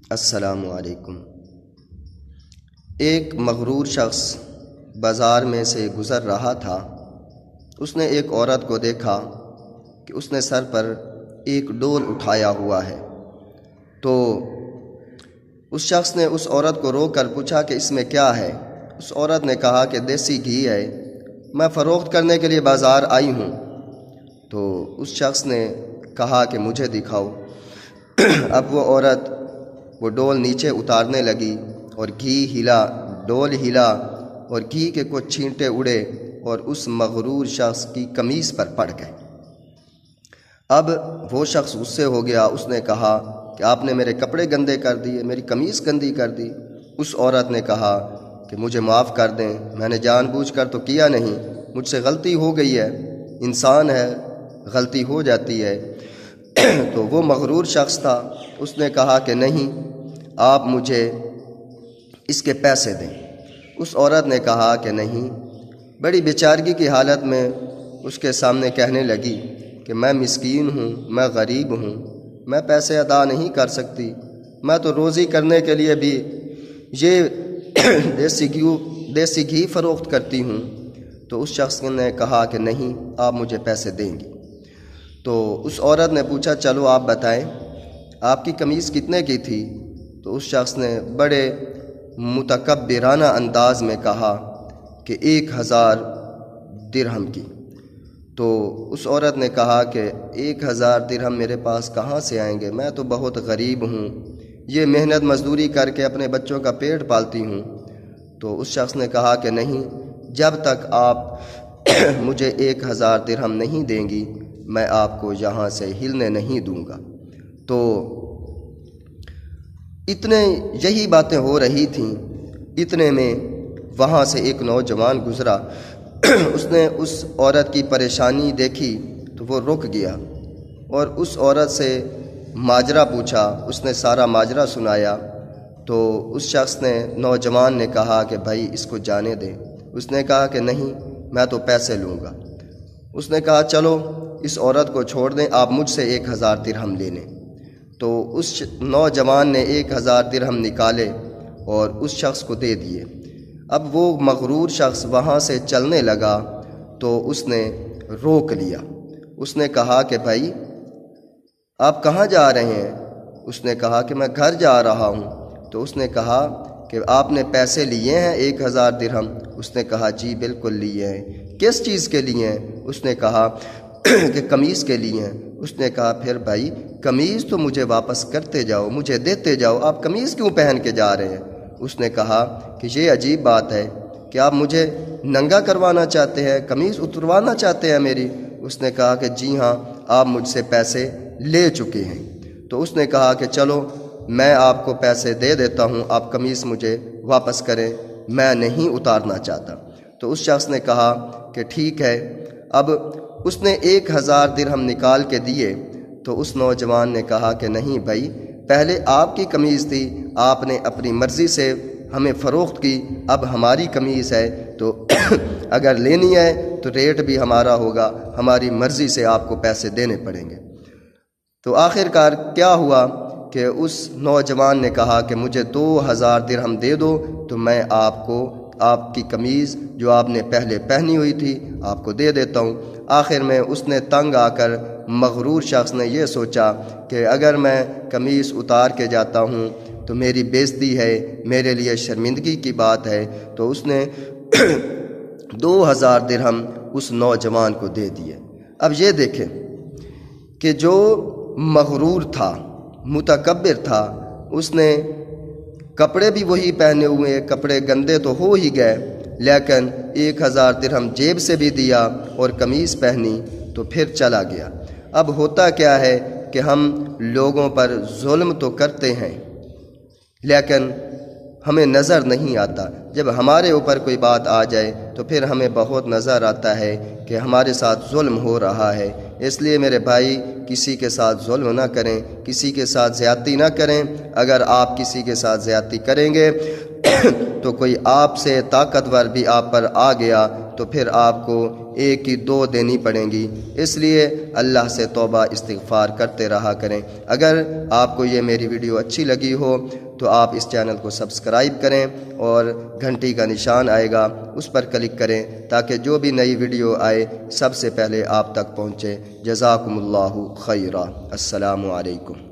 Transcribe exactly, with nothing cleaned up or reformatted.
السلام علیکم۔ ایک مغرور شخص بازار میں سے گزر رہا تھا۔ اس نے ایک عورت کو دیکھا کہ اس نے سر پر ایک ڈول اٹھایا ہوا ہے، تو اس شخص نے اس عورت کو روک کر پوچھا کہ اس میں کیا ہے؟ اس عورت نے کہا کہ دیسی گھی ہے، میں فروخت کرنے کے لیے بازار آئی ہوں۔ تو اس شخص نے کہا کہ مجھے دکھاؤ۔ اب وہ عورت وہ ڈول نیچے اتارنے لگی اور گھی ہلا، ڈول ہلا اور گھی کے کچھ چھینٹے اڑے اور اس مغرور شخص کی قمیص پر پڑ گئے۔ اب وہ شخص غصے ہو گیا، اس نے کہا کہ آپ نے میرے کپڑے گندے کر دیے، میری قمیص گندی کر دی۔ اس عورت نے کہا کہ مجھے معاف کر دیں، میں نے جان بوجھ کر تو کیا نہیں، مجھ سے غلطی ہو گئی ہے، انسان ہے، غلطی ہو جاتی ہے۔ تو وہ مغرور شخص تھا، اس نے کہا کہ نہیں، آپ مجھے اس کے پیسے دیں۔ اس عورت نے کہا کہ نہیں، بڑی بیچارگی کی حالت میں اس کے سامنے کہنے لگی کہ میں مسکین ہوں، میں غریب ہوں، میں پیسے ادا نہیں کر سکتی، میں تو روزی کرنے کے لیے بھی یہ دیسی گھی دیسی گھی فروخت کرتی ہوں۔ تو اس شخص نے کہا کہ نہیں، آپ مجھے پیسے دیں گی۔ تو اس عورت نے پوچھا چلو آپ بتائیں آپ کی قمیص کتنے کی تھی؟ تو اس شخص نے بڑے متکبرانہ انداز میں کہا کہ ایک ہزار درہم کی۔ تو اس عورت نے کہا کہ ایک ہزار درہم میرے پاس کہاں سے آئیں گے، میں تو بہت غریب ہوں، یہ محنت مزدوری کر کے اپنے بچوں کا پیٹ پالتی ہوں۔ تو اس شخص نے کہا کہ نہیں، جب تک آپ مجھے ایک ہزار درہم نہیں دیں گی میں آپ کو یہاں سے ہلنے نہیں دوں گا۔ تو اتنے یہی باتیں ہو رہی تھیں، اتنے میں وہاں سے ایک نوجوان گزرا۔ اس نے اس عورت کی پریشانی دیکھی تو وہ رک گیا اور اس عورت سے ماجرا پوچھا، اس نے سارا ماجرا سنایا۔ تو اس شخص نے نوجوان نے کہا کہ بھائی اس کو جانے دیں۔ اس نے کہا کہ نہیں، میں تو پیسے لوں گا۔ اس نے کہا چلو اس عورت کو چھوڑ دیں، آپ مجھ سے ایک ہزار درہم لے لیں۔ تو اس نوجوان نے ایک ہزار درہم نکالے اور اس شخص کو دے دیے۔ اب وہ مغرور شخص وہاں سے چلنے لگا تو اس نے روک لیا۔ اس نے کہا کہ بھائی آپ کہاں جا رہے ہیں؟ اس نے کہا کہ میں گھر جا رہا ہوں۔ تو اس نے کہا کہ آپ نے پیسے لیے ہیں ایک ہزار درہم؟ اس نے کہا جی بالکل لیے ہیں۔ کس چیز کے لیے ہیں؟ اس نے کہا کہ قمیص کے لیے ہیں۔ اس نے کہا پھر بھائی قمیص تو مجھے واپس کرتے جاؤ، مجھے دیتے جاؤ، آپ قمیص کیوں پہن کے جا رہے ہیں؟ اس نے کہا کہ یہ عجیب بات ہے کہ آپ مجھے ننگا کروانا چاہتے ہیں، قمیص اتروانا چاہتے ہیں میری۔ اس نے کہا کہ جی ہاں، آپ مجھ سے پیسے لے چکے ہیں۔ تو اس نے کہا کہ چلو میں آپ کو پیسے دے دیتا ہوں، آپ قمیص مجھے واپس کریں، میں نہیں اتارنا چاہتا۔ تو اس شخص نے کہا کہ ٹھیک ہے۔ اب اس نے ایک ہزار درہم نکال کے دیے تو اس نوجوان نے کہا کہ نہیں بھائی، پہلے آپ کی قمیص تھی، آپ نے اپنی مرضی سے ہمیں فروخت کی، اب ہماری قمیص ہے تو اگر لینی ہے تو ریٹ بھی ہمارا ہوگا، ہماری مرضی سے آپ کو پیسے دینے پڑیں گے۔ تو آخر کار کیا ہوا کہ اس نوجوان نے کہا کہ مجھے دو ہزار درہم دے دو تو میں آپ کو آپ کی قمیض جو آپ نے پہلے پہنی ہوئی تھی آپ کو دے دیتا ہوں۔ آخر میں اس نے تنگ آ کر مغرور شخص نے یہ سوچا کہ اگر میں قمیض اتار کے جاتا ہوں تو میری بےزتی ہے، میرے لیے شرمندگی کی بات ہے۔ تو اس نے دو ہزار درہم اس نوجوان کو دے دیے۔ اب یہ دیکھیں کہ جو مغرور تھا، متکبر تھا، اس نے کپڑے بھی وہی پہنے ہوئے، کپڑے گندے تو ہو ہی گئے، لیکن ایک ہزار درہم جیب سے بھی دیا اور قمیص پہنی تو پھر چلا گیا۔ اب ہوتا کیا ہے کہ ہم لوگوں پر ظلم تو کرتے ہیں لیکن ہمیں نظر نہیں آتا، جب ہمارے اوپر کوئی بات آ جائے تو پھر ہمیں بہت نظر آتا ہے کہ ہمارے ساتھ ظلم ہو رہا ہے۔ اس لیے میرے بھائی کسی کے ساتھ ظلم نہ کریں، کسی کے ساتھ زیادتی نہ کریں۔ اگر آپ کسی کے ساتھ زیادتی کریں گے تو کوئی آپ سے طاقتور بھی آپ پر آ گیا تو پھر آپ کو ایک کی دو دینی پڑیں گی۔ اس لیے اللہ سے توبہ استغفار کرتے رہا کریں۔ اگر آپ کو یہ میری ویڈیو اچھی لگی ہو تو آپ اس چینل کو سبسکرائب کریں اور گھنٹی کا نشان آئے گا اس پر کلک کریں تاکہ جو بھی نئی ویڈیو آئے سب سے پہلے آپ تک پہنچے۔ جزاکم اللہ خیرا۔ السلام علیکم۔